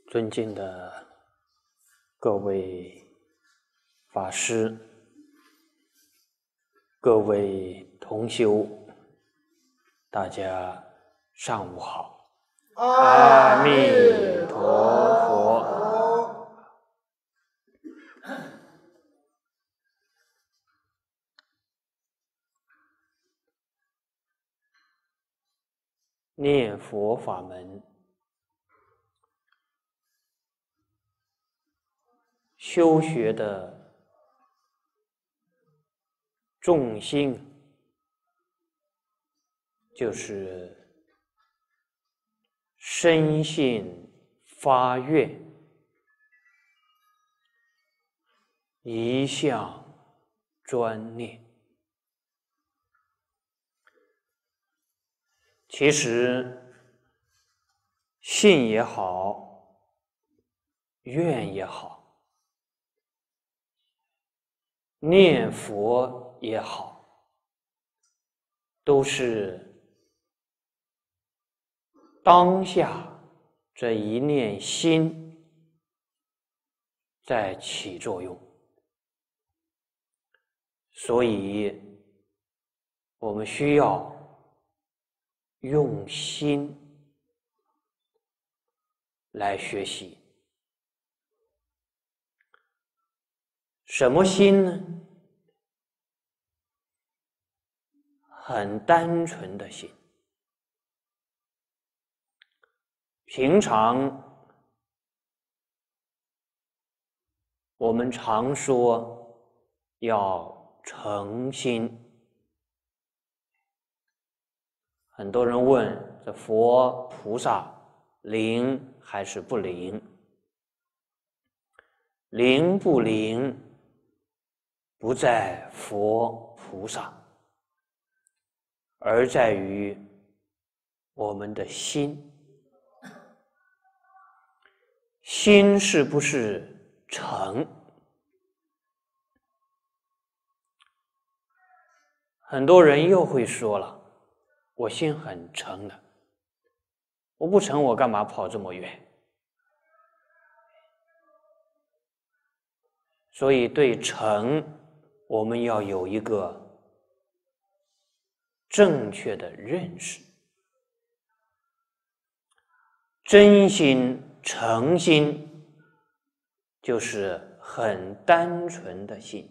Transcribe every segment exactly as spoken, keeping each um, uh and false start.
尊敬的各位法师、各位同修，大家上午好。阿弥陀佛。念佛法门，修学的重心就是深信发愿，一向专念。其实信也好，愿也好，念佛也好，都是当下这一念心在起作用，所以我们需要用心来学习。什么心呢？很单纯的心。平常我们常说要诚心。很多人问，这佛菩萨灵还是不灵？灵不灵不在佛菩萨，而在于我们的心。心是不是诚？很多人又会说了，我心很诚的，我不诚，我干嘛跑这么远？所以对诚，我们要有一个正确的认识。真心、诚心，就是很单纯的心。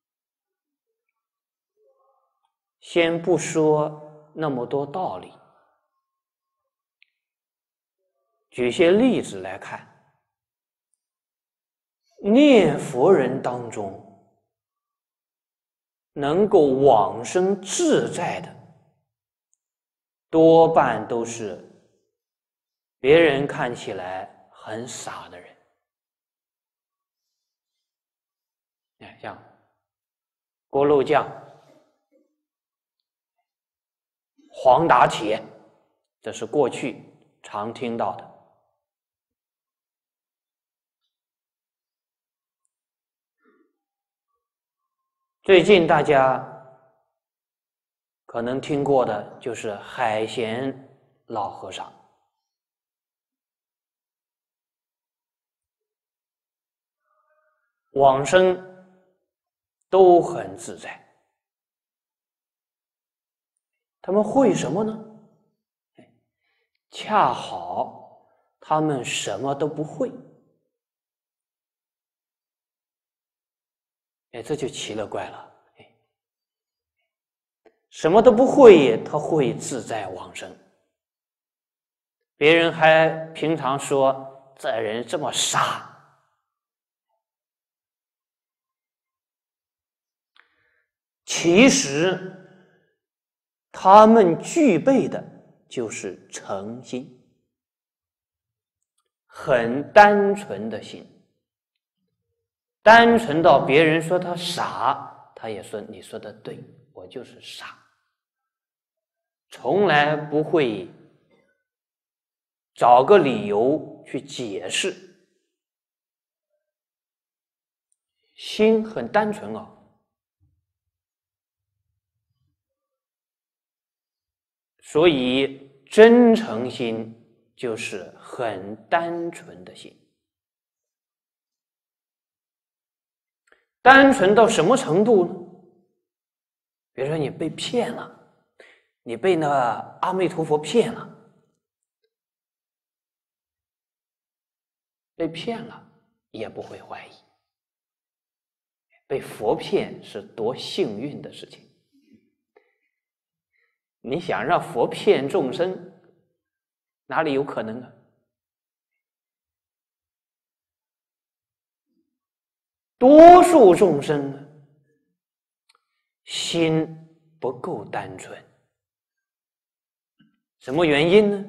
先不说那么多道理，举些例子来看。念佛人当中，能够往生自在的，多半都是别人看起来很傻的人。像锅炉匠、黄打铁，这是过去常听到的。最近大家可能听过的就是海贤老和尚。往生都很自在。他们会什么呢？恰好他们什么都不会。哎，这就奇了怪了。哎，什么都不会，他会自在往生。别人还平常说这人这么傻。其实他们具备的就是诚心，很单纯的心。单纯到别人说他傻，他也说你说的对，我就是傻。从来不会找个理由去解释，心很单纯啊。所以真诚心就是很单纯的心。 单纯到什么程度呢？比如说你被骗了，你被那阿弥陀佛骗了，被骗了也不会怀疑，被佛骗是多幸运的事情。你想让佛骗众生，哪里有可能啊？多数众生呢，心不够单纯。什么原因呢？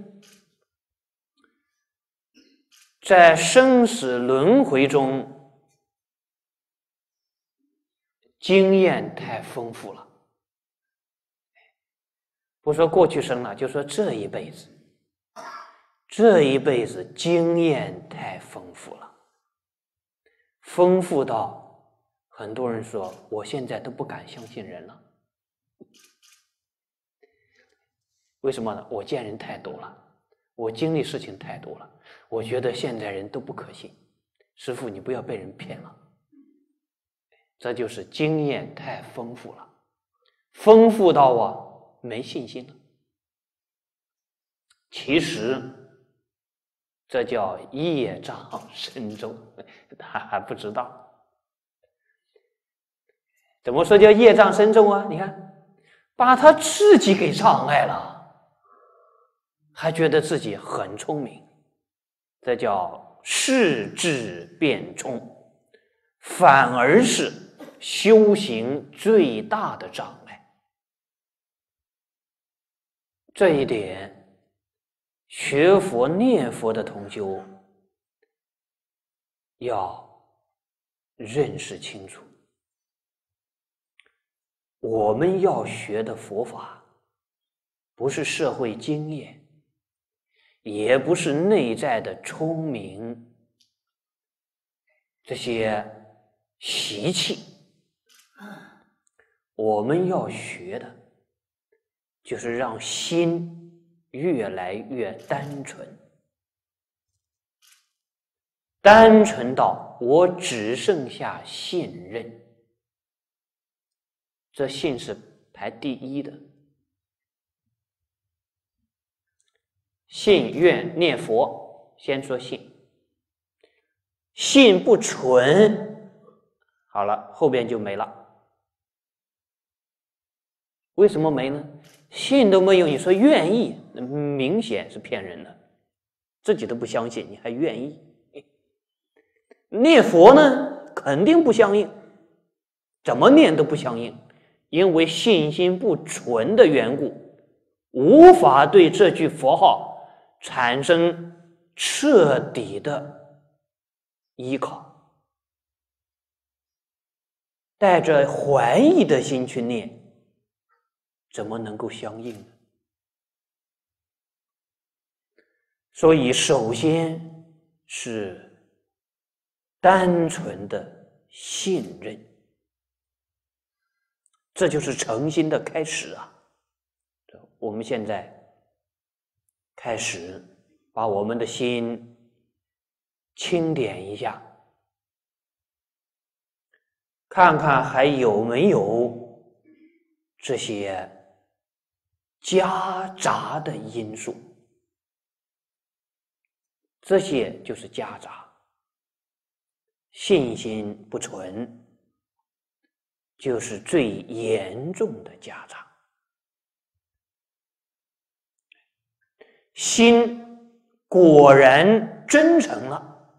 在生死轮回中，经验太丰富了。不说过去生了，就说这一辈子，这一辈子经验太丰富了。丰富到很多人说我现在都不敢相信人了。为什么呢？我见人太多了，我经历事情太多了，我觉得现在人都不可信。师父，你不要被人骗了。这就是经验太丰富了，丰富到我没信心了。其实这叫业障深重，他还不知道。怎么说叫业障深重啊？你看，把他自己给障碍了，还觉得自己很聪明，这叫世智辩聪，反而是修行最大的障碍。这一点学佛念佛的同修要认识清楚。我们要学的佛法不是社会经验，也不是内在的聪明，这些习气。我们要学的就是让心越来越单纯，单纯到我只剩下信任。这信是排第一的，信愿念佛，先说信，信不纯，好了，后边就没了。为什么没呢？信都没有，你说愿意，明显是骗人的，自己都不相信，你还愿意？念佛呢，肯定不相应，怎么念都不相应。因为信心不纯的缘故，无法对这句佛号产生彻底的依靠。带着怀疑的心去念，怎么能够相应呢？所以首先是单纯的信任，这就是诚心的开始啊！我们现在开始把我们的心清点一下，看看还有没有这些夹杂的因素。这些就是夹杂，信心不纯就是最严重的夹杂。心果然真诚了，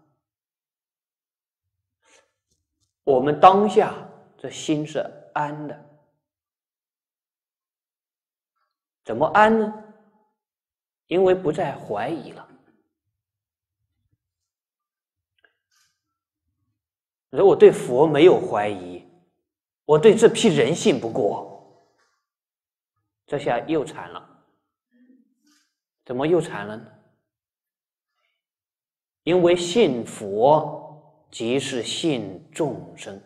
我们当下这心是安的。怎么安呢？因为不再怀疑了。如果我对佛没有怀疑，我对这批人信不过，这下又惨了。怎么又惨了呢？因为信佛即是信众生，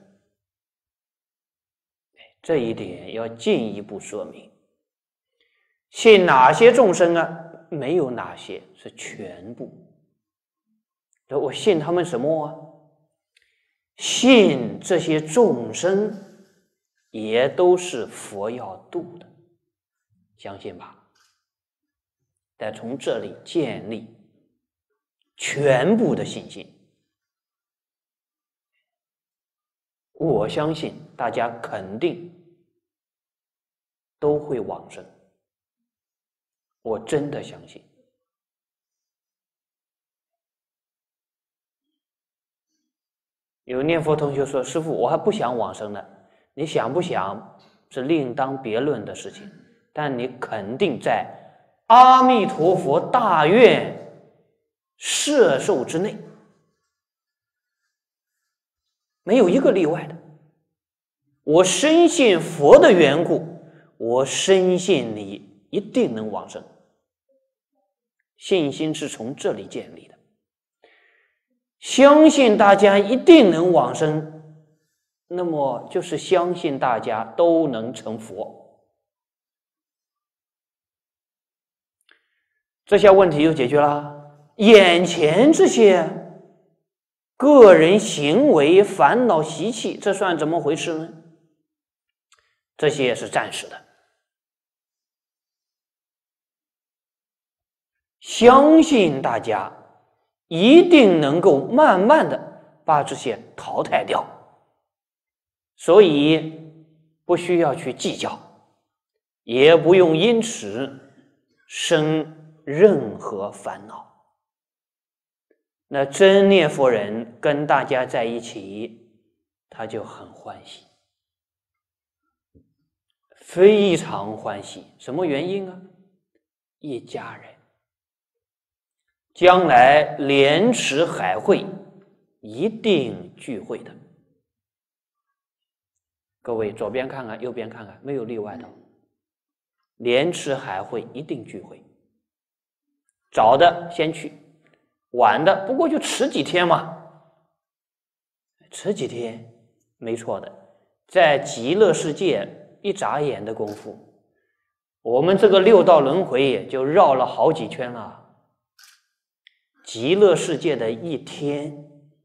这一点要进一步说明。信哪些众生啊？没有哪些，是全部。我信他们什么啊？ 信这些众生也都是佛要度的，相信吧？得从这里建立全部的信心。我相信大家肯定都会往生，我真的相信。有念佛同学说：“师父，我还不想往生呢。”你想不想是另当别论的事情，但你肯定在阿弥陀佛大愿摄受之内，没有一个例外的。我深信佛的缘故，我深信你一定能往生。信心是从这里建立的，相信大家一定能往生，那么就是相信大家都能成佛。这下问题就解决了。眼前这些个人行为、烦恼、习气，这算怎么回事呢？这些是暂时的，相信大家一定能够慢慢的把这些淘汰掉，所以不需要去计较，也不用因此生任何烦恼。那真念佛人跟大家在一起，他就很欢喜，非常欢喜。什么原因啊？一家人，将来莲池海会一定聚会的。各位左边看看，右边看看，没有例外的。莲池海会一定聚会，早的先去，晚的不过就迟几天嘛，迟几天没错的。在极乐世界一眨眼的功夫，我们这个六道轮回就绕了好几圈了。极乐世界的一天，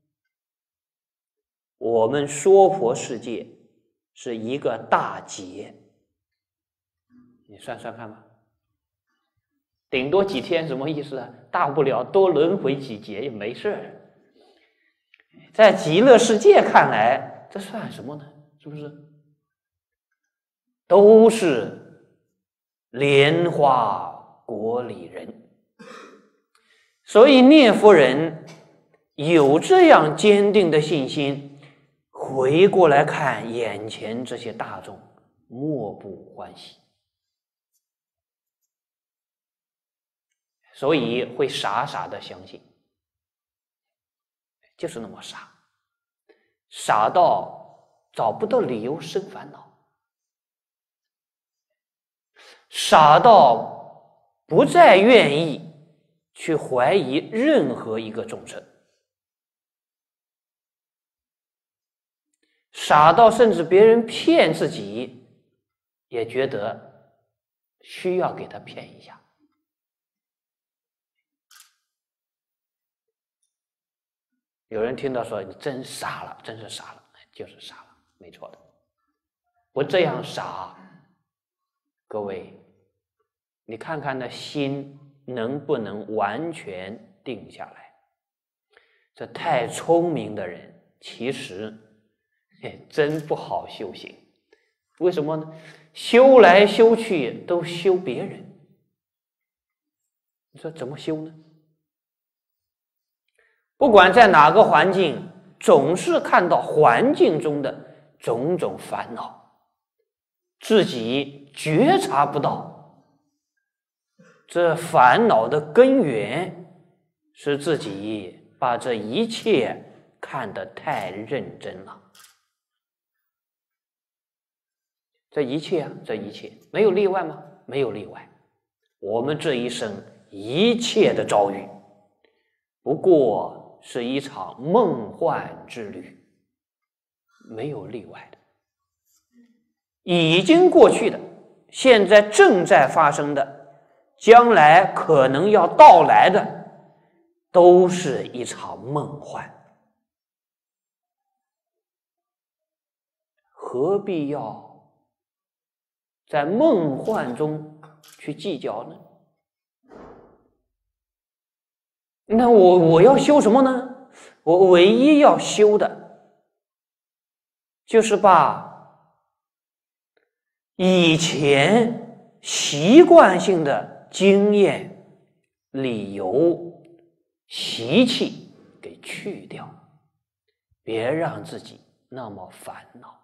我们娑婆世界是一个大劫，你算算看吧。顶多几天什么意思啊？大不了多轮回几劫也没事儿。在极乐世界看来，这算什么呢？是不是？都是莲花国里人。所以念佛人有这样坚定的信心，回过来看眼前这些大众，莫不欢喜。所以会傻傻的相信，就是那么傻，傻到找不到理由生烦恼，傻到不再愿意去怀疑任何一个众生，傻到甚至别人骗自己也觉得需要给他骗一下。有人听到说你真傻了，真是傻了，就是傻了，没错的。不这样傻，各位，你看看那心能不能完全定下来？这太聪明的人，其实真不好修行。为什么呢？修来修去都修别人，你说怎么修呢？不管在哪个环境，总是看到环境中的种种烦恼，自己觉察不到，这烦恼的根源是自己把这一切看得太认真了。这一切啊，这一切没有例外吗？没有例外。我们这一生一切的遭遇，不过是一场梦幻之旅，没有例外的。已经过去的，现在正在发生的，将来可能要到来的，都是一场梦幻。 何必要在梦幻中去计较呢？那我我要修什么呢？我唯一要修的，就是把以前习惯性的经验、理由、习气给去掉，别让自己那么烦恼。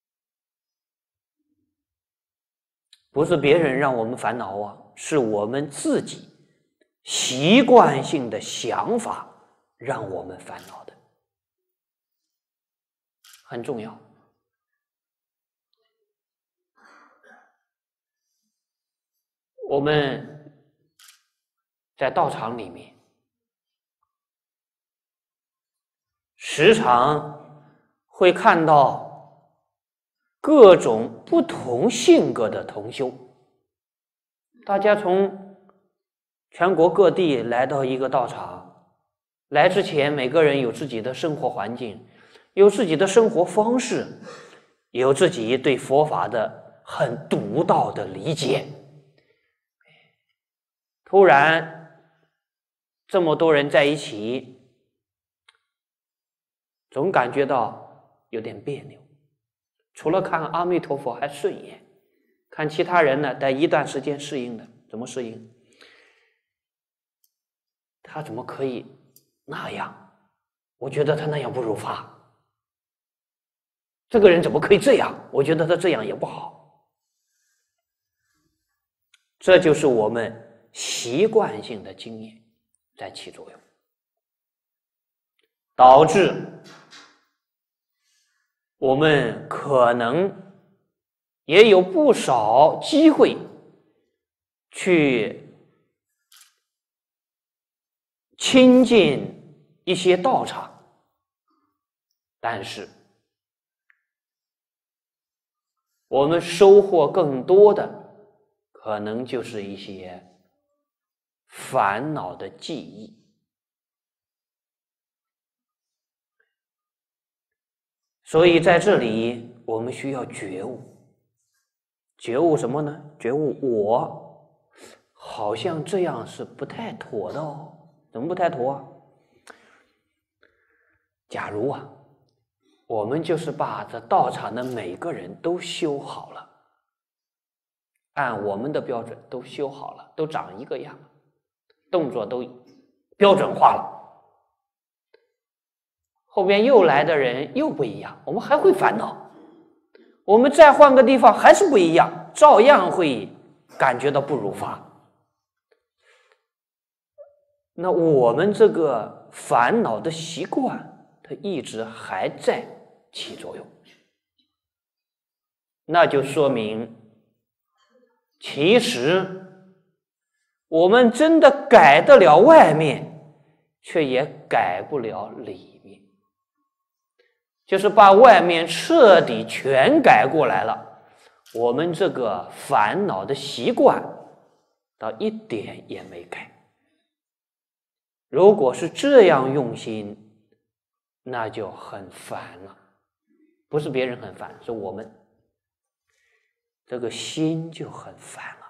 不是别人让我们烦恼啊，是我们自己习惯性的想法让我们烦恼的，很重要。我们在道场里面时常会看到各种不同性格的同修，大家从全国各地来到一个道场，来之前每个人有自己的生活环境，有自己的生活方式，有自己对佛法的很独到的理解。突然这么多人在一起，总感觉到有点别扭，除了看阿弥陀佛还顺眼，看其他人呢得一段时间适应的。怎么适应？他怎么可以那样？我觉得他那样不如法。这个人怎么可以这样？我觉得他这样也不好。这就是我们习惯性的经验在起作用，导致我们可能也有不少机会去亲近一些道场，但是我们收获更多的可能就是一些烦恼的记忆。所以在这里我们需要觉悟。觉悟什么呢？觉悟我好像这样是不太妥的哦。怎么不太妥啊？假如啊，我们就是把这道场的每个人都修好了，按我们的标准都修好了，都长一个样，动作都标准化了，后边又来的人又不一样，我们还会烦恼。我们再换个地方还是不一样，照样会感觉到不如法。那我们这个烦恼的习惯，它一直还在起作用，那就说明其实我们真的改得了外面，却也改不了里面。就是把外面彻底全改过来了，我们这个烦恼的习惯倒一点也没改。如果是这样用心，那就很烦了。不是别人很烦，是我们这个心就很烦了。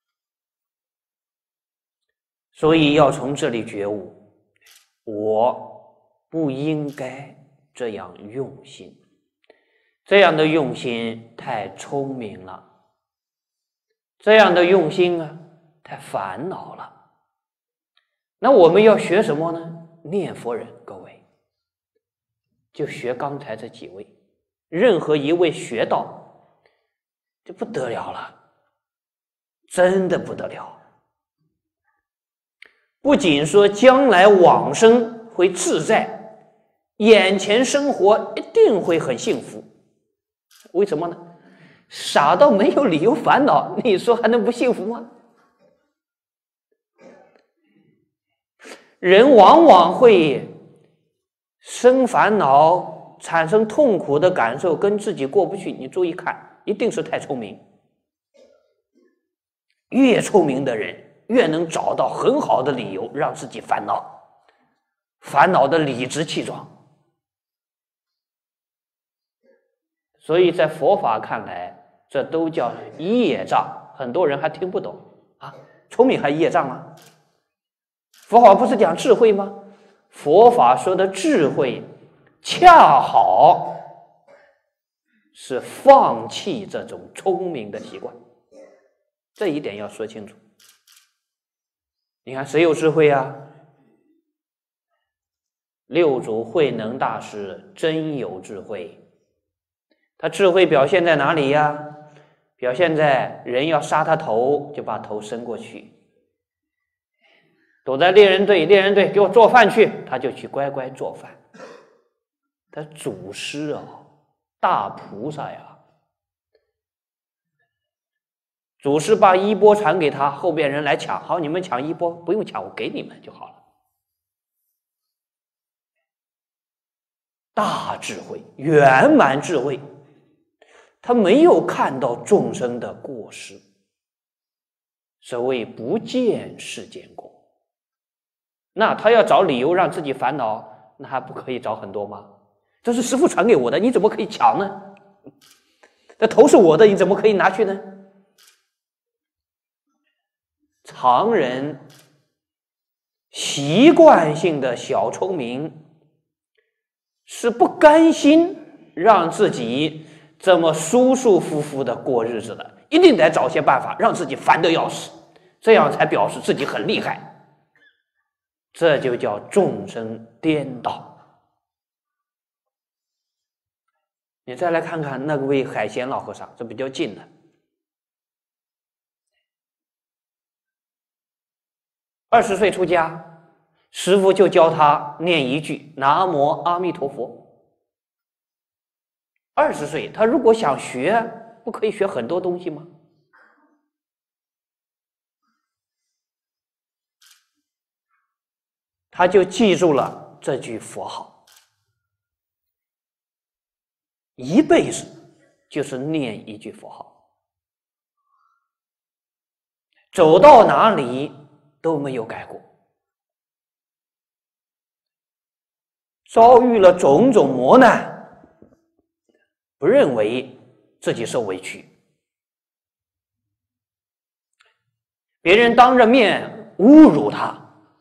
所以要从这里觉悟，我不应该这样用心，这样的用心太聪明了，这样的用心啊太烦恼了。那我们要学什么呢？念佛人，各位就学刚才这几位，任何一位学到就不得了了，真的不得了。不仅说将来往生会自在，眼前生活一定会很幸福。为什么呢？傻到没有理由烦恼，你说还能不幸福吗？人往往会生烦恼，产生痛苦的感受，跟自己过不去。你注意看，一定是太聪明。越聪明的人，越能找到很好的理由让自己烦恼，烦恼的理直气壮。 所以在佛法看来，这都叫业障，很多人还听不懂啊，聪明还业障吗？佛法不是讲智慧吗？佛法说的智慧，恰好是放弃这种聪明的习惯，这一点要说清楚。你看谁有智慧啊？六祖慧能大师真有智慧，他智慧表现在哪里呀？表现在人要杀他头，就把头伸过去，躲在猎人队，猎人队给我做饭去，他就去乖乖做饭。他祖师啊，大菩萨呀，祖师把衣钵传给他，后边人来抢，好，你们抢衣钵，不用抢，我给你们就好了。大智慧，圆满智慧，他没有看到众生的过失。所谓不见世间过，那他要找理由让自己烦恼，那还不可以找很多吗？这是师父传给我的，你怎么可以抢呢？这头是我的，你怎么可以拿去呢？常人习惯性的小聪明，是不甘心让自己这么舒舒服服的过日子的，一定得找些办法让自己烦得要死，这样才表示自己很厉害。这就叫众生颠倒。你再来看看那位海贤老和尚，这比较近的，二十岁出家，师父就教他念一句南无阿弥陀佛。二十岁，他如果想学，不可以学很多东西吗？他就记住了这句佛号，一辈子就是念一句佛号，走到哪里都没有改过。遭遇了种种磨难，不认为自己受委屈，别人当着面侮辱他，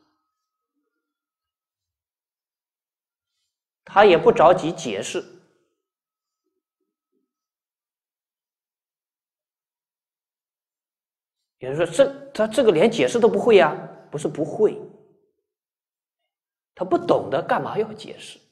他也不着急解释。有人说这他这个连解释都不会呀？不是不会，他不懂得，干嘛要解释？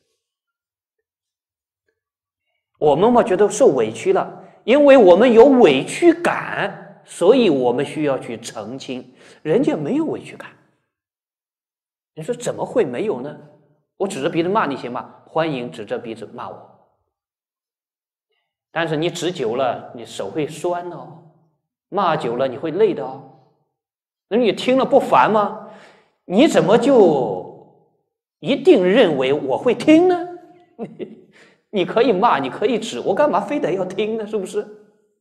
我们嘛觉得受委屈了，因为我们有委屈感，所以我们需要去澄清。人家没有委屈感，你说怎么会没有呢？我指着鼻子骂你行吗？欢迎指着鼻子骂我，但是你指久了，你手会酸哦。骂久了你会累的哦，那你听了不烦吗？你怎么就一定认为我会听呢？你可以骂，你可以指，我干嘛非得要听呢？是不是？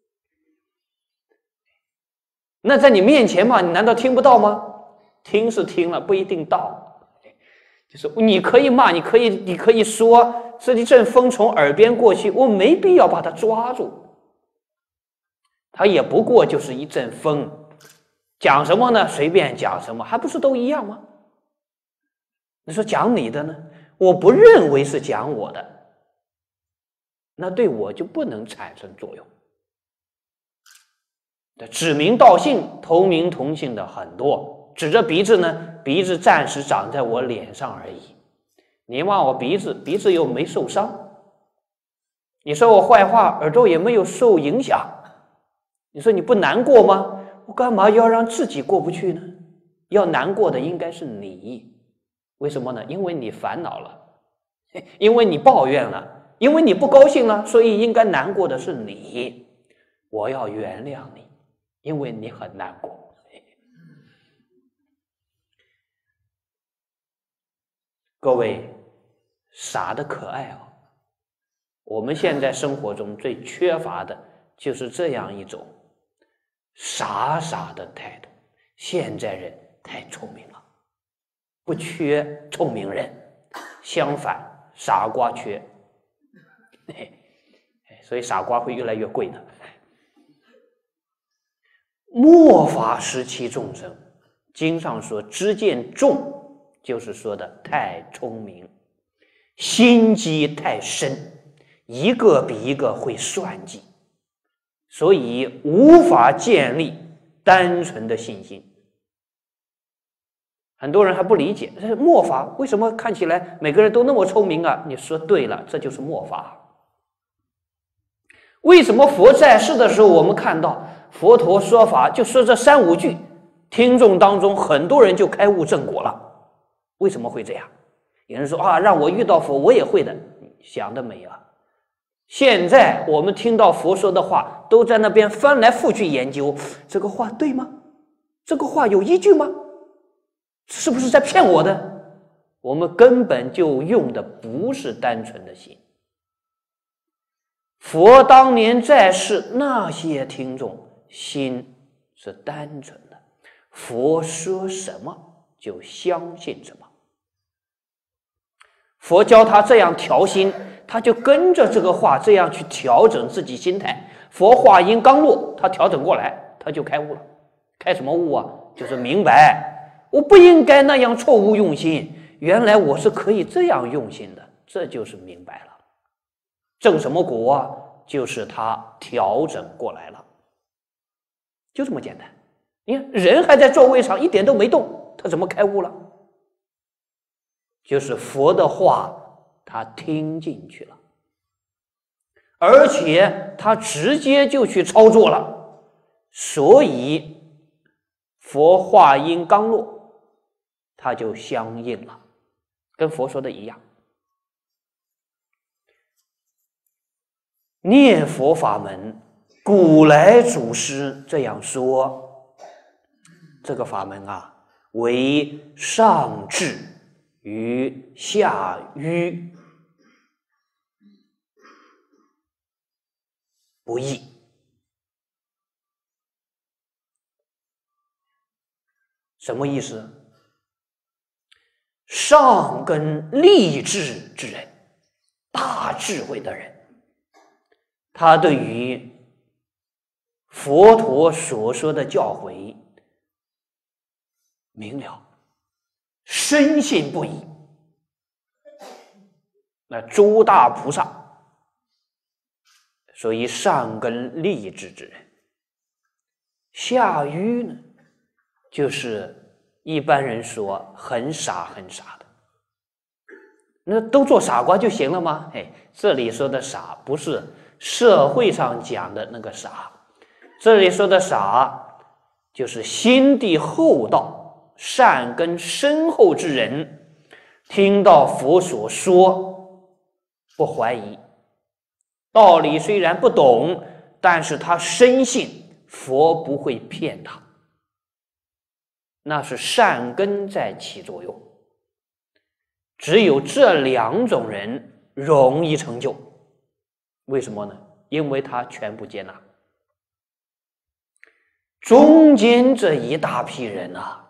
那在你面前嘛，你难道听不到吗？听是听了，不一定到。就是你可以骂，你可以，你可以说这一阵风从耳边过去，我没必要把它抓住。它也不过就是一阵风，讲什么呢？随便讲什么，还不是都一样吗？你说讲你的呢？我不认为是讲我的，那对我就不能产生作用。指名道姓、同名同姓的很多，指着鼻子呢，鼻子暂时长在我脸上而已。你骂我鼻子，鼻子又没受伤；你说我坏话，耳朵也没有受影响。你说你不难过吗？我干嘛要让自己过不去呢？要难过的应该是你，为什么呢？因为你烦恼了，因为你抱怨了，因为你不高兴了，所以应该难过的是你。我要原谅你，因为你很难过。各位，傻的可爱啊！我们现在生活中最缺乏的就是这样一种傻傻的态度。现在人太聪明了，不缺聪明人，相反傻瓜缺。 所以傻瓜会越来越贵的。末法时期众生，经上说知见重，就是说的太聪明，心机太深，一个比一个会算计，所以无法建立单纯的信心。很多人还不理解，这末法为什么看起来每个人都那么聪明啊？你说对了，这就是末法。为什么佛在世的时候，我们看到佛陀说法就说这三五句，听众当中很多人就开悟正果了？为什么会这样？有人说啊，让我遇到佛我也会的，想得美啊！现在我们听到佛说的话，都在那边翻来覆去研究，这个话对吗？这个话有依据吗？是不是在骗我的？我们根本就用的不是单纯的心。佛当年在世，那些听众心是单纯的，佛说什么就相信什么。佛教他这样调心，他就跟着这个话这样去调整自己心态。佛话音刚落，他调整过来，他就开悟了。开什么悟啊？就是明白我不应该那样错误用心，原来我是可以这样用心的，这就是明白了。证什么果啊？就是他调整过来了，就这么简单。你看人还在座位上一点都没动，他怎么开悟了？就是佛的话他听进去了，而且他直接就去操作了，所以佛话音刚落，他就相应了，跟佛说的一样。念佛法门，古来祖师这样说，这个法门啊，为上智与下愚，不易。什么意思？上根立志之人，大智慧的人，他对于佛陀所说的教诲明了，深信不疑。那诸大菩萨属于上根立志之人，下愚呢，就是一般人说很傻很傻的。那都做傻瓜就行了吗？嘿，这里说的傻不是社会上讲的那个傻，这里说的傻就是心地厚道、善根深厚之人，听到佛所说不怀疑，道理虽然不懂，但是他深信佛不会骗他，那是善根在起作用。只有这两种人容易成就。为什么呢？因为他全部接纳。中间这一大批人啊，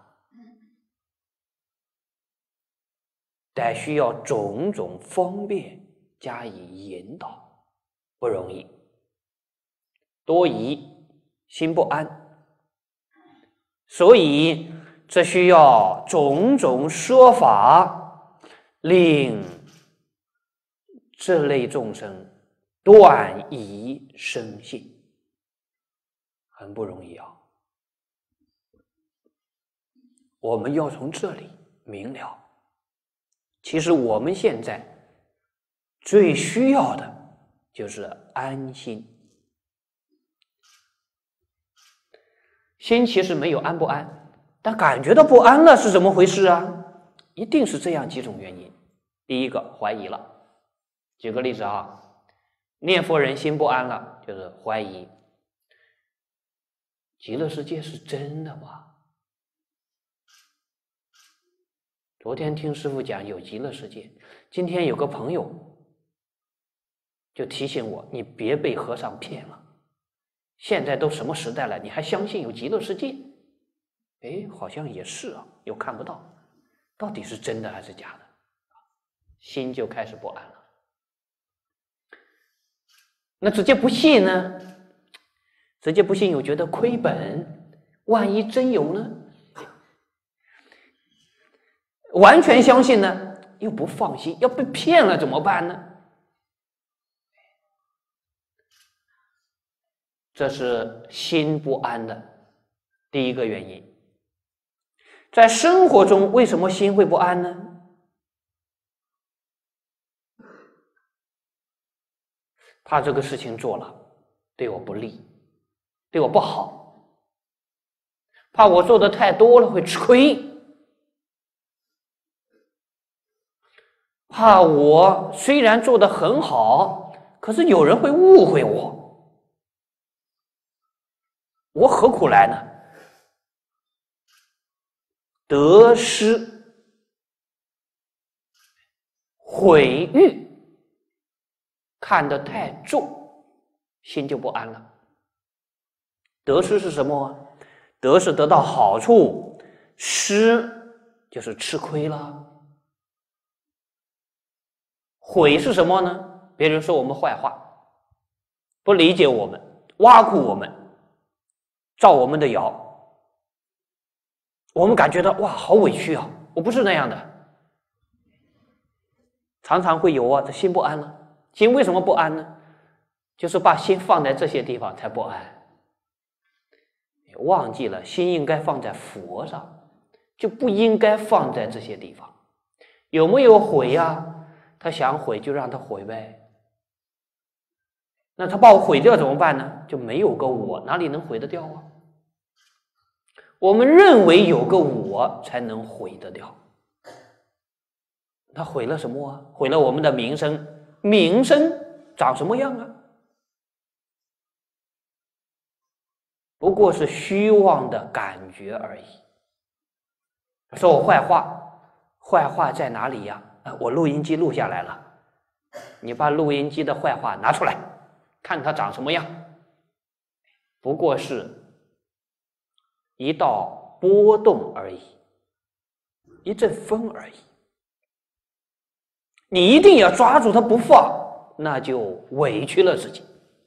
得需要种种方便加以引导，不容易。多疑，心不安，所以这需要种种说法，令这类众生断疑生信，很不容易啊。我们要从这里明了，其实我们现在最需要的就是安心。心其实没有安不安，但感觉到不安了是怎么回事啊？一定是这样几种原因。第一个，怀疑了。举个例子啊，念佛人心不安了，就是怀疑极乐世界是真的吗？昨天听师父讲有极乐世界，今天有个朋友就提醒我，你别被和尚骗了，现在都什么时代了，你还相信有极乐世界？哎，好像也是啊，又看不到，到底是真的还是假的？心就开始不安了。 那直接不信呢？直接不信又觉得亏本，万一真有呢？完全相信呢，又不放心，要被骗了怎么办呢？这是心不安的第一个原因。在生活中，为什么心会不安呢？怕这个事情做了对我不利，对我不好，怕我做的太多了会吃亏，怕我虽然做得很好，可是有人会误会我，我何苦来呢？得失毁誉看得太重，心就不安了。得失是什么？得是得到好处，失就是吃亏了。毁是什么呢？别人说我们坏话，不理解我们，挖苦我们，造我们的谣，我们感觉到哇，好委屈啊！我不是那样的，常常会有啊，这心不安了。心为什么不安呢？就是把心放在这些地方才不安，忘记了心应该放在佛上，就不应该放在这些地方。有没有毁呀？他想毁就让他毁呗。那他把我毁掉怎么办呢？就没有个我，哪里能毁得掉啊？我们认为有个我才能毁得掉。他毁了什么啊？毁了我们的名声。名声长什么样啊？不过是虚妄的感觉而已。说我坏话，坏话在哪里呀？我录音机录下来了，你把录音机的坏话拿出来，看它长什么样。不过是一道波动而已，一阵风而已。你一定要抓住它不放，那就委屈了自己。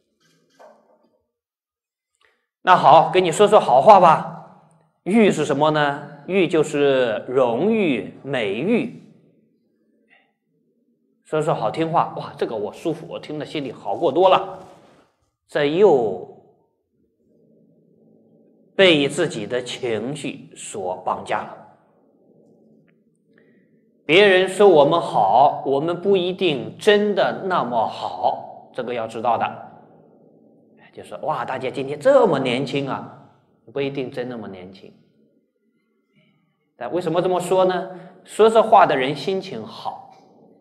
那好，给你说说好话吧。誉是什么呢？誉就是荣誉、美誉。说说好听话，哇，这个我舒服，我听了心里好过多了。这又被自己的情绪所绑架了。别人说我们好，我们不一定真的那么好，这个要知道的。就说哇，大家今天这么年轻啊，不一定真那么年轻。但为什么这么说呢？说这话的人心情好。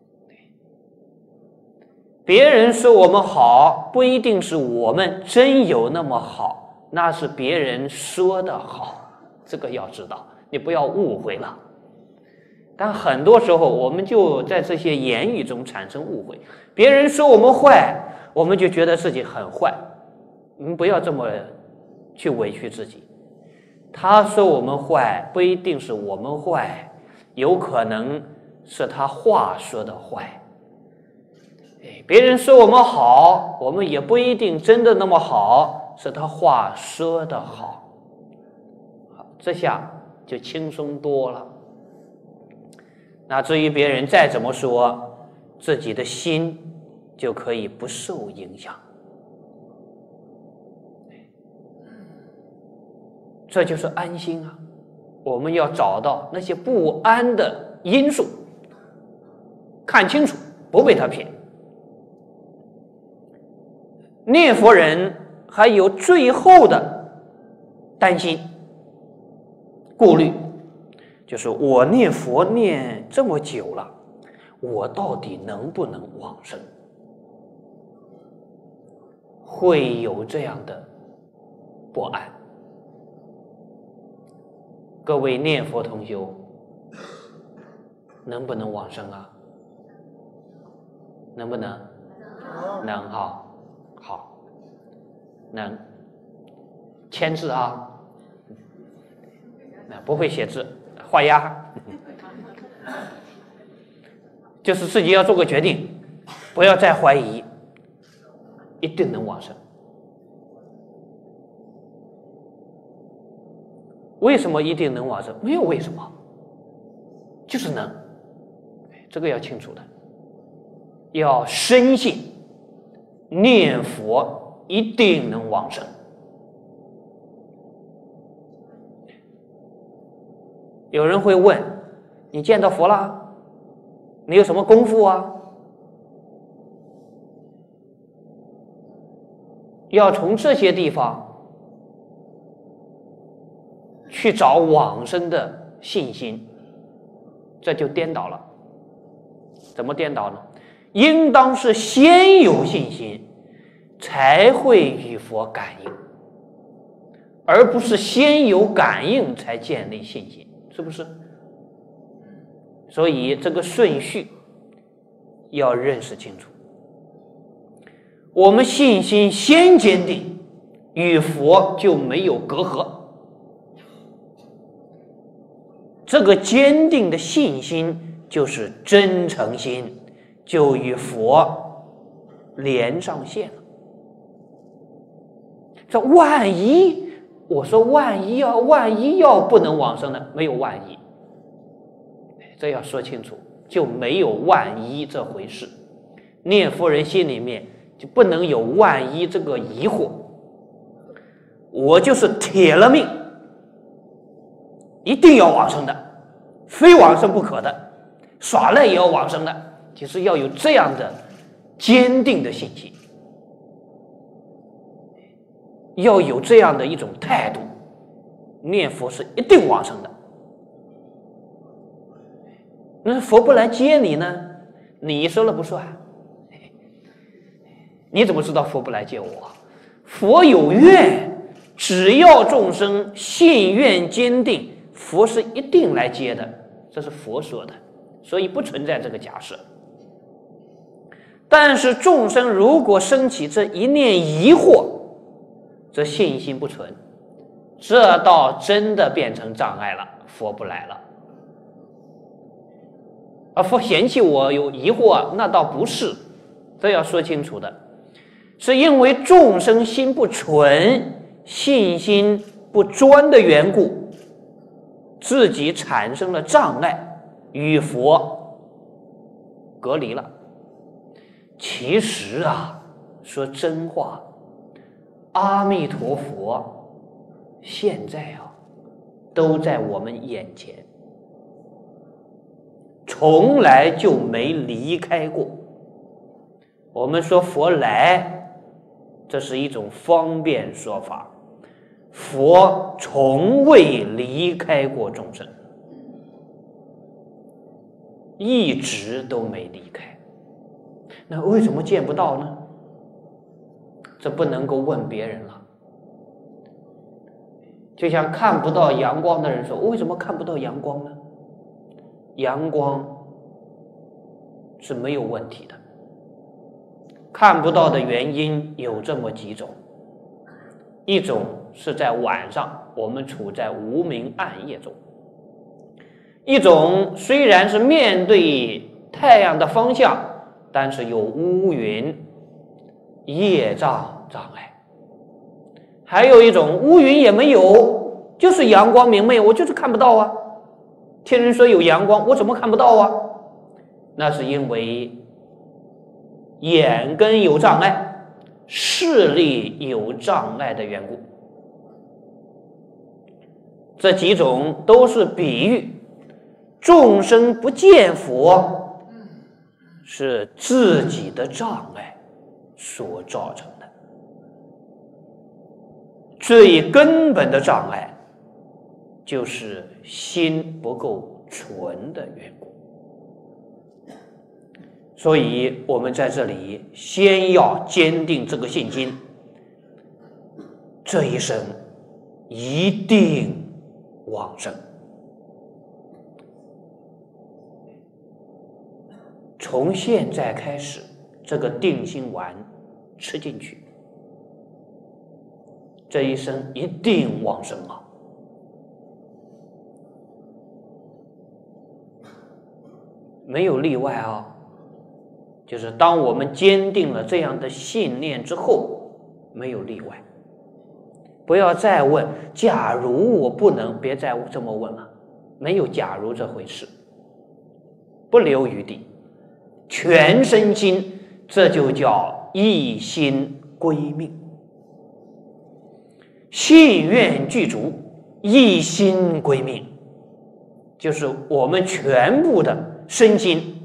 别人说我们好，不一定是我们真有那么好，那是别人说的好，这个要知道，你不要误会了。但很多时候我们就在这些言语中产生误会，别人说我们坏，我们就觉得自己很坏。你们不要这么去委屈自己，他说我们坏，不一定是我们坏，有可能是他话说的坏。别人说我们好，我们也不一定真的那么好，是他话说的好。好，这下就轻松多了。那至于别人再怎么说，自己的心就可以不受影响。这就是安心啊！我们要找到那些不安的因素，看清楚，不被他骗。念佛人还有最后的担心、顾虑，就是我念佛念这么久了，我到底能不能往生？会有这样的不安。各位念佛同修，能不能往生啊？能不能？能，好，好，能。签字啊，不会写字，画押，就是自己要做个决定，不要再怀疑。 一定能往生。为什么一定能往生？没有为什么，就是能。这个要清楚的，要深信念佛一定能往生。有人会问，你见到佛了？你有什么功夫啊？要从这些地方去找往生的信心，这就颠倒了。怎么颠倒呢？应当是先有信心，才会与佛感应，而不是先有感应才建立信心，是不是？所以这个顺序要认识清楚。我们信心先坚定，与佛就没有隔阂。这个坚定的信心就是真诚心，就与佛连上线了。这万一，我说万一要万一要不能往生呢？没有万一，这要说清楚，就没有万一这回事。念佛人心里面就不能有万一这个疑惑。我就是铁了命，一定要往生的，非往生不可的，耍赖也要往生的，就是要有这样的坚定的信心，要有这样的一种态度，念佛是一定往生的。那佛不来接你呢？你说了不算，你怎么知道佛不来接我？佛有愿，只要众生信愿坚定，佛是一定来接的，这是佛说的，所以不存在这个假设。但是众生如果升起这一念疑惑，这信心不存，这倒真的变成障碍了，佛不来了。而佛嫌弃我有疑惑，那倒不是，这要说清楚的，是因为众生心不纯，信心不专的缘故，自己产生了障碍，与佛隔离了。其实啊，说真话，阿弥陀佛现在啊都在我们眼前，从来就没离开过。我们说佛来，这是一种方便说法，佛从未离开过众生，一直都没离开。那为什么见不到呢？这不能够问别人了。就像看不到阳光的人说，为什么看不到阳光呢？阳光是没有问题的，看不到的原因有这么几种。一种是在晚上，我们处在无明暗夜中；一种虽然是面对太阳的方向，但是有乌云业障障碍；还有一种乌云也没有，就是阳光明媚，我就是看不到啊。听人说有阳光，我怎么看不到啊？那是因为眼根有障碍，视力有障碍的缘故。这几种都是比喻，众生不见佛是自己的障碍所造成的。最根本的障碍就是心不够纯的缘故。所以我们在这里先要坚定这个信心，这一生一定往生。从现在开始，这个定心丸吃进去，这一生一定往生啊！没有例外啊！ 就是当我们坚定了这样的信念之后，没有例外。不要再问假如我不能，别再这么问了，没有假如这回事，不留余地，全身心，这就叫一心归命。信愿具足，一心归命，就是我们全部的身心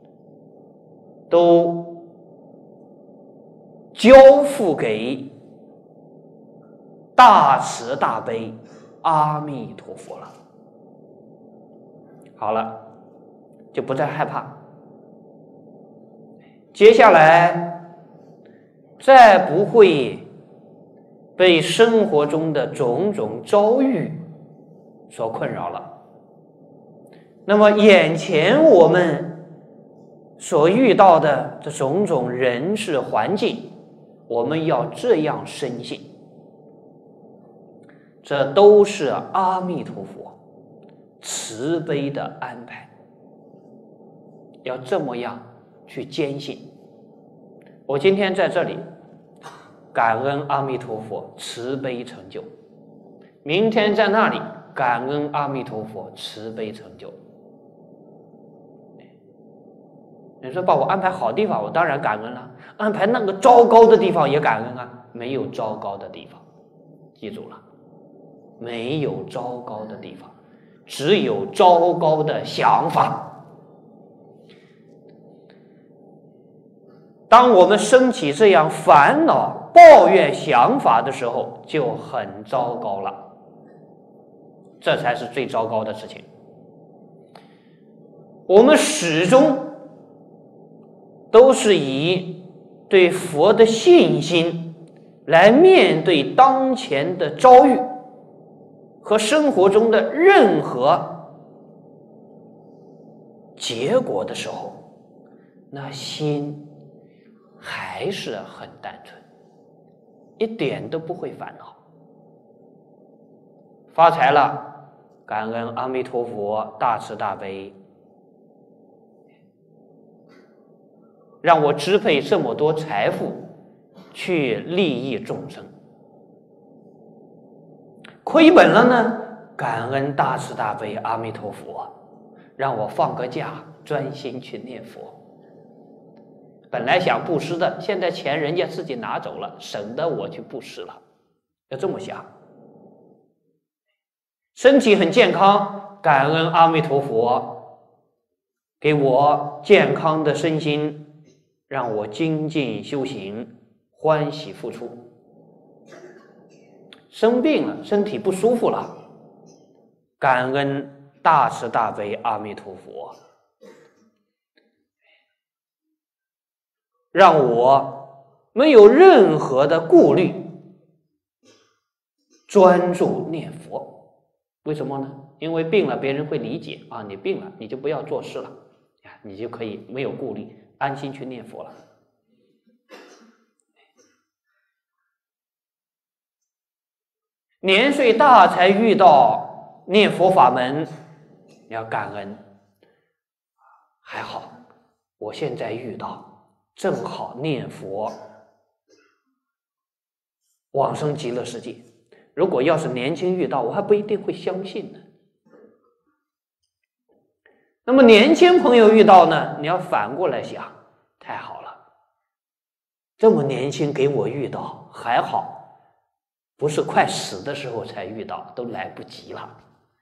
都交付给大慈大悲阿弥陀佛了。好了，就不再害怕。接下来再不会被生活中的种种遭遇所困扰了。那么眼前我们所遇到的这种种人事环境，我们要这样深信，这都是阿弥陀佛慈悲的安排，要这么样去坚信。我今天在这里感恩阿弥陀佛慈悲成就，明天在那里感恩阿弥陀佛慈悲成就。你说把我安排好地方，我当然感恩了，安排那个糟糕的地方也感恩啊。没有糟糕的地方，记住了，没有糟糕的地方，只有糟糕的想法。当我们升起这样烦恼抱怨想法的时候，就很糟糕了，这才是最糟糕的事情。我们始终都是以对佛的信心来面对当前的遭遇和生活中的任何结果的时候，那心还是很单纯，一点都不会烦恼。发财了，感恩阿弥陀佛大慈大悲，让我支配这么多财富去利益众生。亏本了呢，感恩大慈大悲阿弥陀佛，让我放个假专心去念佛。本来想布施的，现在钱人家自己拿走了，省得我去布施了，要这么想。身体很健康，感恩阿弥陀佛给我健康的身心，让我精进修行，欢喜付出。生病了，身体不舒服了，感恩大慈大悲阿弥陀佛，让我没有任何的顾虑，专注念佛。为什么呢？因为病了，别人会理解啊，你病了，你就不要做事了，你就可以没有顾虑，安心去念佛了。年岁大才遇到念佛法门，你要感恩。还好，我现在遇到，正好念佛，往生极乐世界。如果要是年轻遇到，我还不一定会相信呢。那么年轻朋友遇到呢，你要反过来想，太好了，这么年轻给我遇到，还好不是快死的时候才遇到，都来不及了。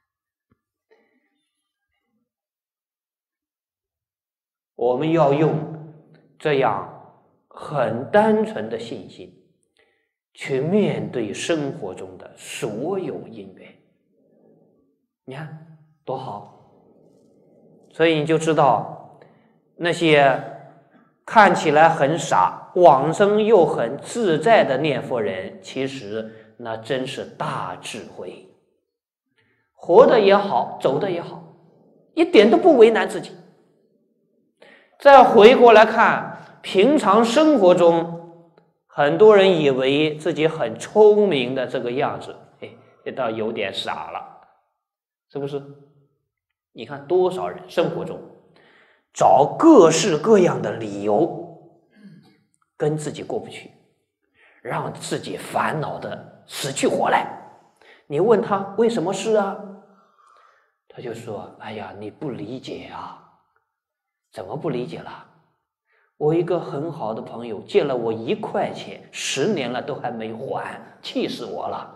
我们要用这样很单纯的信心去面对生活中的所有因缘，你看多好。所以你就知道，那些看起来很傻，往生又很自在的念佛人，其实那真是大智慧，活得也好，走得也好，一点都不为难自己。再回过来看平常生活中，很多人以为自己很聪明的这个样子，嘿，这倒有点傻了，是不是？你看多少人生活中找各式各样的理由跟自己过不去，让自己烦恼的死去活来。你问他为什么是啊，他就说：哎呀，你不理解啊。怎么不理解了？我一个很好的朋友借了我一块钱，十年了都还没还，气死我了。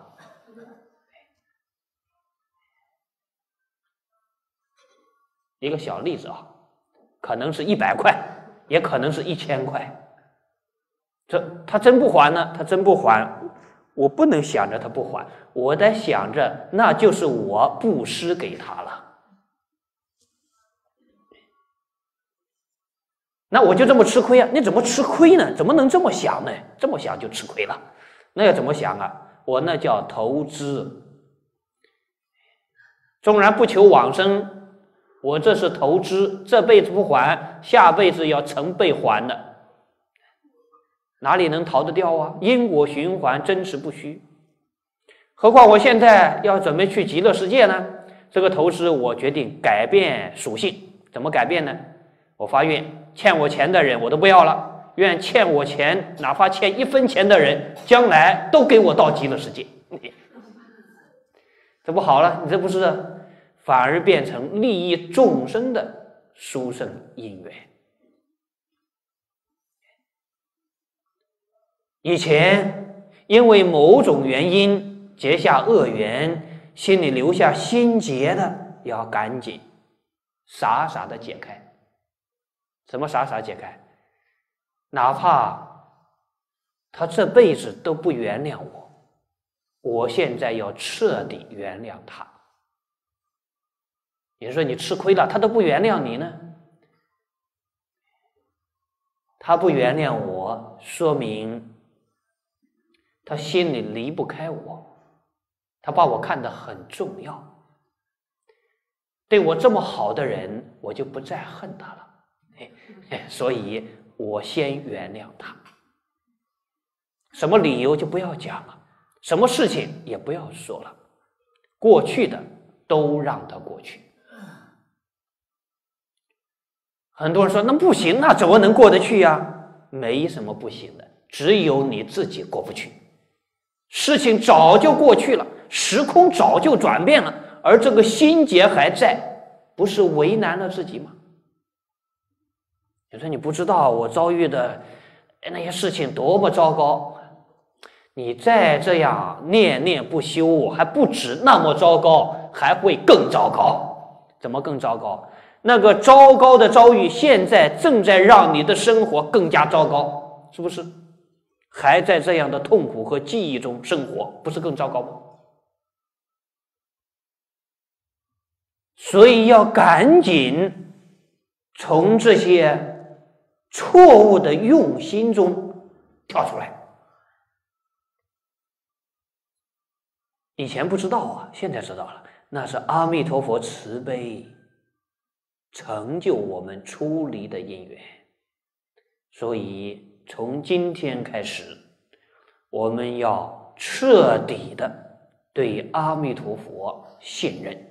一个小例子啊，可能是一百块，也可能是一千块。这他真不还呢？他真不还，我不能想着他不还，我得想着那就是我布施给他了。那我就这么吃亏啊？你怎么吃亏呢？怎么能这么想呢？这么想就吃亏了。那要怎么想啊？我那叫投资。纵然不求往生，我这是投资，这辈子不还，下辈子要成倍还的，哪里能逃得掉啊？因果循环，真实不虚。何况我现在要准备去极乐世界呢？这个投资我决定改变属性。怎么改变呢？我发愿，欠我钱的人我都不要了，愿欠我钱哪怕欠一分钱的人将来都给我到极乐世界。这不好了，你这不是反而变成利益众生的殊胜因缘。以前因为某种原因结下恶缘，心里留下心结的，要赶紧傻傻的解开。什么傻傻解开？哪怕他这辈子都不原谅我，我现在要彻底原谅他。也就是说你吃亏了，他都不原谅你呢。他不原谅我，说明他心里离不开我，他把我看得很重要。对我这么好的人，我就不再恨他了。所以我先原谅他。什么理由就不要讲了，什么事情也不要说了，过去的都让它过去。很多人说那不行啊，怎么能过得去呀？没什么不行的，只有你自己过不去。事情早就过去了，时空早就转变了，而这个心结还在，不是为难了自己吗？有时候你不知道我遭遇的那些事情多么糟糕，你再这样念念不休，还不止那么糟糕，还会更糟糕。怎么更糟糕？那个糟糕的遭遇现在正在让你的生活更加糟糕，是不是？还在这样的痛苦和记忆中生活，不是更糟糕吗？所以要赶紧从这些错误的用心中跳出来。以前不知道啊，现在知道了，那是阿弥陀佛慈悲成就我们出离的因缘。所以从今天开始，我们要彻底的对阿弥陀佛信任。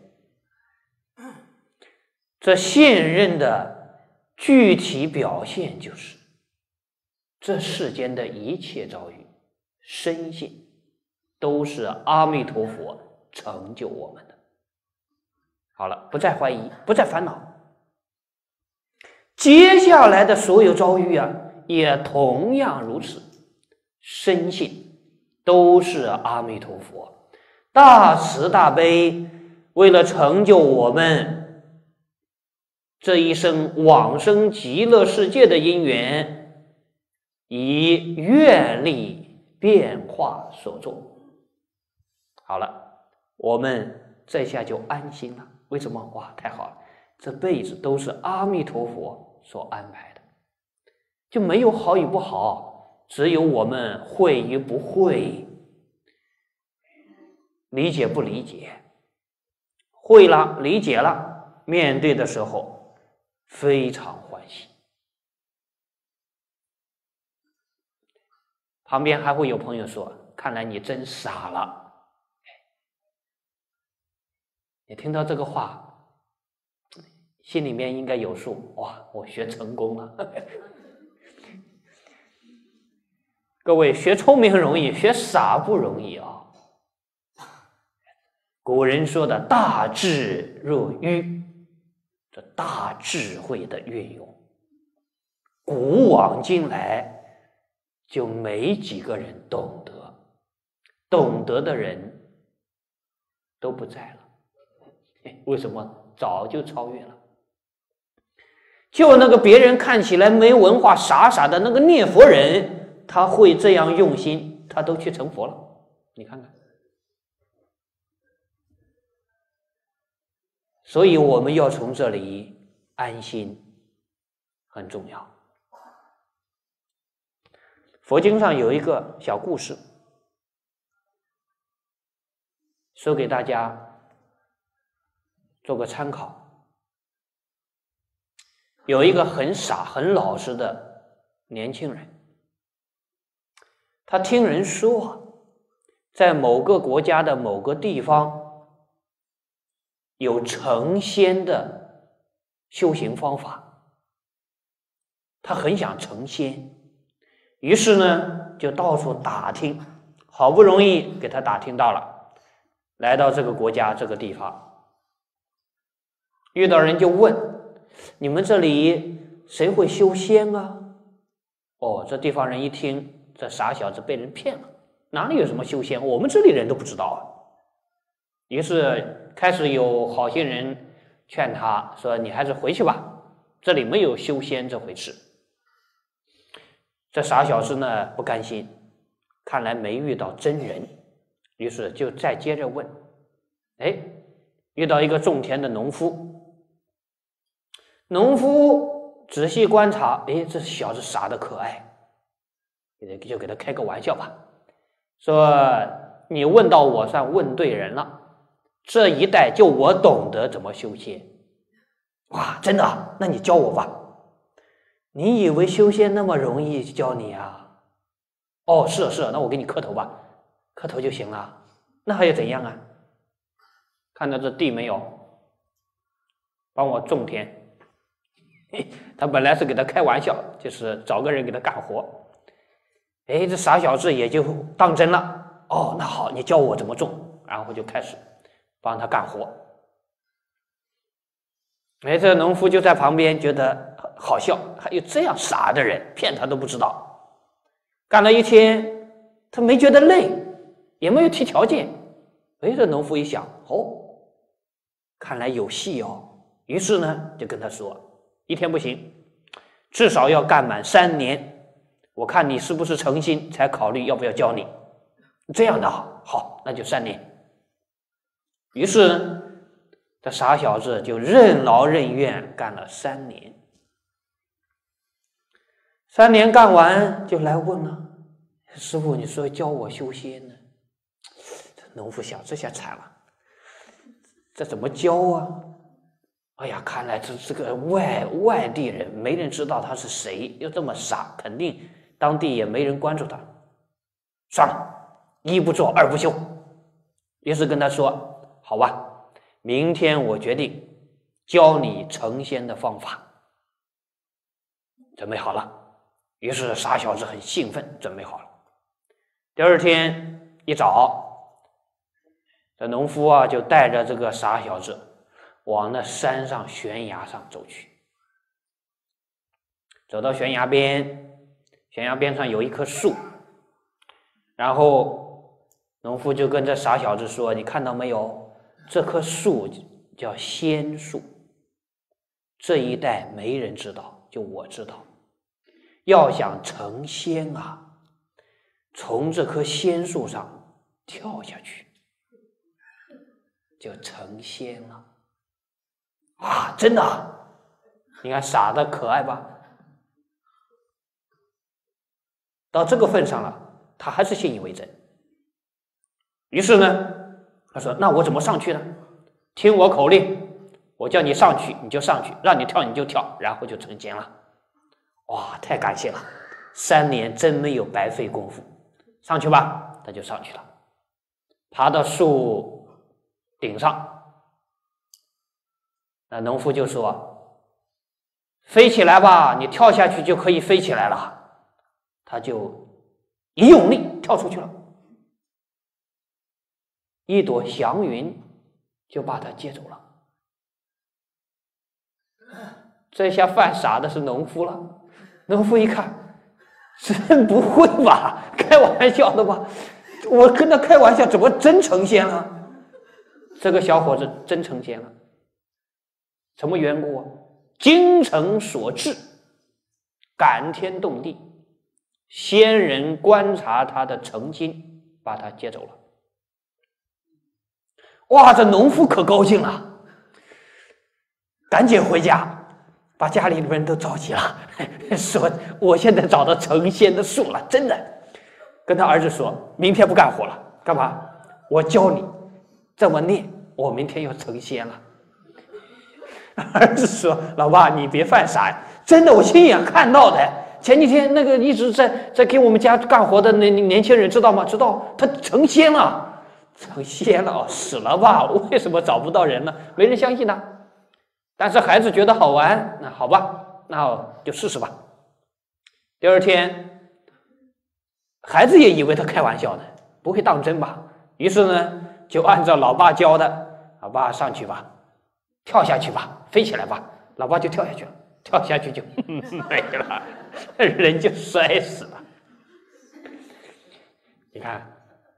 这信任的具体表现就是，这世间的一切遭遇，深信都是阿弥陀佛成就我们的。好了，不再怀疑，不再烦恼。接下来的所有遭遇啊，也同样如此，深信都是阿弥陀佛大慈大悲，为了成就我们这一生往生极乐世界的因缘，以愿力变化所作。好了，我们这下就安心了。为什么？哇，太好了，这辈子都是阿弥陀佛所安排的，就没有好与不好，只有我们会与不会，理解不理解。会了，理解了，面对的时候非常欢喜。旁边还会有朋友说，看来你真傻了。你听到这个话， 心里面应该有数，哇，我学成功了。各位，学聪明容易，学傻不容易啊。古人说的大智若愚，这大智慧的运用，古往今来就没几个人懂得，懂得的人都不在了。为什么？早就超越了。就那个别人看起来没文化、傻傻的那个念佛人，他会这样用心，他都去成佛了。你看看。所以我们要从这里安心，很重要。佛经上有一个小故事，说给大家做个参考。有一个很傻很老实的年轻人，他听人说，在某个国家的某个地方有成仙的修行方法，他很想成仙，于是呢就到处打听，好不容易给他打听到了，来到这个国家这个地方，遇到人就问，你们这里谁会修仙啊？哦，这地方人一听，这傻小子被人骗了，哪里有什么修仙，我们这里人都不知道啊。于是开始有好心人劝他说，你还是回去吧，这里没有修仙这回事。这傻小子呢不甘心，看来没遇到真人，于是就再接着问。哎，遇到一个种田的农夫，农夫仔细观察，哎，这小子傻得可爱，就给他开个玩笑吧，说你问到我算问对人了，这一代就我懂得怎么修仙。哇，真的？那你教我吧。你以为修仙那么容易教你啊？哦，是是，那我给你磕头吧，磕头就行了。那还要怎样啊？看到这地没有？帮我种田。他本来是给他开玩笑，就是找个人给他干活。哎，这傻小子也就当真了。哦，那好，你教我怎么种，然后就开始帮他干活。哎，这农夫就在旁边觉得好笑，还有这样傻的人，骗他都不知道。干了一天，他没觉得累，也没有提条件。哎，这农夫一想，哦，看来有戏哦。于是呢，就跟他说，一天不行，至少要干满三年，我看你是不是诚心，才考虑要不要教你。这样的好，那就三年。于是呢，这傻小子就任劳任怨干了三年。三年干完就来问了，师父，你说教我修仙呢？这农夫想，这下惨了，这怎么教啊？哎呀，看来这这个外外地人，没人知道他是谁，又这么傻，肯定当地也没人关注他。算了，一不做二不休。于是跟他说，好吧，明天我决定教你成仙的方法。准备好了。于是傻小子很兴奋，准备好了。第二天一早，这农夫啊就带着这个傻小子往那山上悬崖上走去。走到悬崖边，悬崖边上有一棵树，然后农夫就跟这傻小子说，你看到没有，这棵树叫仙树，这一代没人知道，就我知道。要想成仙啊，从这棵仙树上跳下去就成仙了。啊，真的啊？你看傻的可爱吧？到这个份上了，他还是信以为真。于是呢，他说，那我怎么上去呢？听我口令，我叫你上去你就上去，让你跳你就跳，然后就成仙了。哇，太感谢了，三年真没有白费功夫。上去吧，他就上去了，爬到树顶上。那农夫就说， 飞起来吧，你跳下去就可以飞起来了。他就一用力跳出去了，一朵祥云就把他接走了。这下犯傻的是农夫了。农夫一看，真不会吧？开玩笑的吧？我跟他开玩笑，怎么真成仙了？这个小伙子真成仙了。什么缘故啊？精诚所至，感天动地。仙人观察他的诚心，把他接走了。哇，这农夫可高兴了，赶紧回家，把家里人都召集了，说我现在找到成仙的树了，真的。跟他儿子说，明天不干活了，干嘛？我教你这么念，我明天要成仙了。儿子说，老爸你别犯傻呀，真的我亲眼看到的。前几天那个一直在在给我们家干活的那年轻人知道吗？知道他成仙了，成仙了哦，死了吧？为什么找不到人呢？没人相信他。但是孩子觉得好玩，那好吧，那就试试吧。第二天，孩子也以为他开玩笑的，不会当真吧？于是呢，就按照老爸教的，老爸上去吧，跳下去吧，飞起来吧，老爸就跳下去了。跳下去就没了，人就摔死了。你看，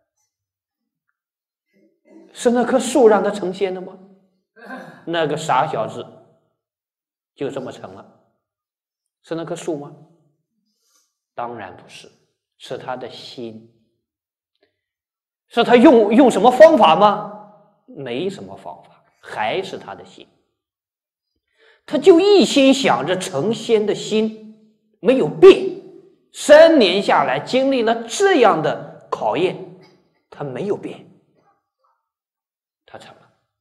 是那棵树让他成仙的吗？那个傻小子就这么成了。是那棵树吗？当然不是，是他的心。是他用用什么方法吗？没什么方法，还是他的心。他就一心想着成仙的心没有变，三年下来经历了这样的考验，他没有变，他成了。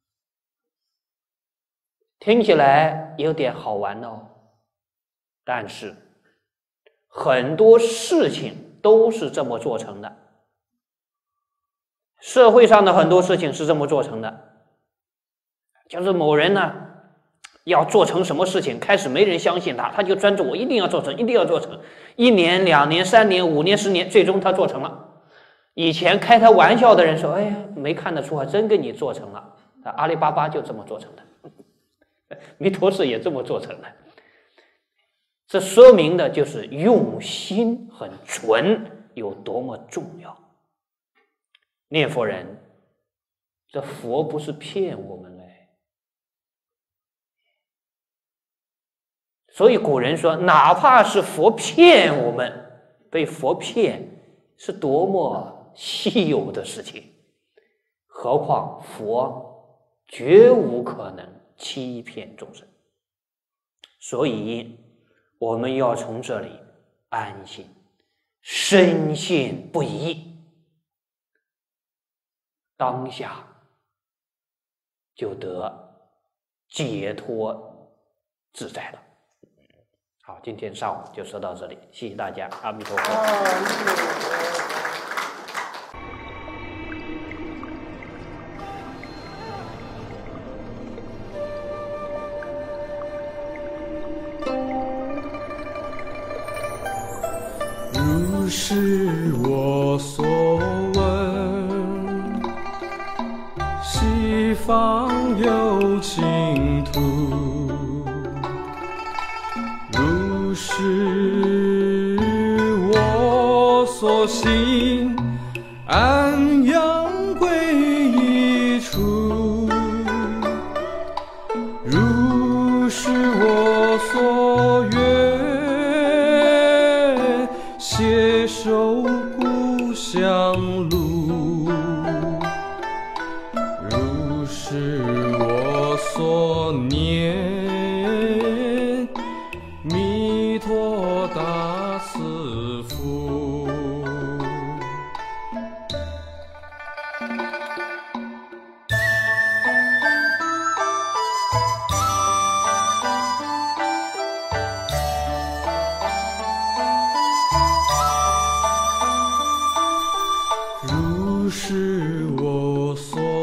听起来有点好玩哦，但是很多事情都是这么做成的，社会上的很多事情是这么做成的，就是某人呢要做成什么事情，开始没人相信他，他就专注我一定要做成，一定要做成，一年、两年、三年、五年、十年，最终他做成了。以前开他玩笑的人说：“哎呀，没看得出啊，真给你做成了。”阿里巴巴就这么做成的，弥陀寺也这么做成的。这说明的就是用心很纯有多么重要。念佛人，这佛不是骗我们嘞。所以古人说，哪怕是佛骗我们，被佛骗是多么稀有的事情，何况佛绝无可能欺骗众生。所以我们要从这里安心，深信不疑，当下就得解脱自在了。好，今天上午就说到这里，谢谢大家，阿弥陀佛。 如是我所闻，西方有净土。如是我所行，安养归一处。如是我所愿，携手故乡路。如是我所念，弥陀大慈父。如是我所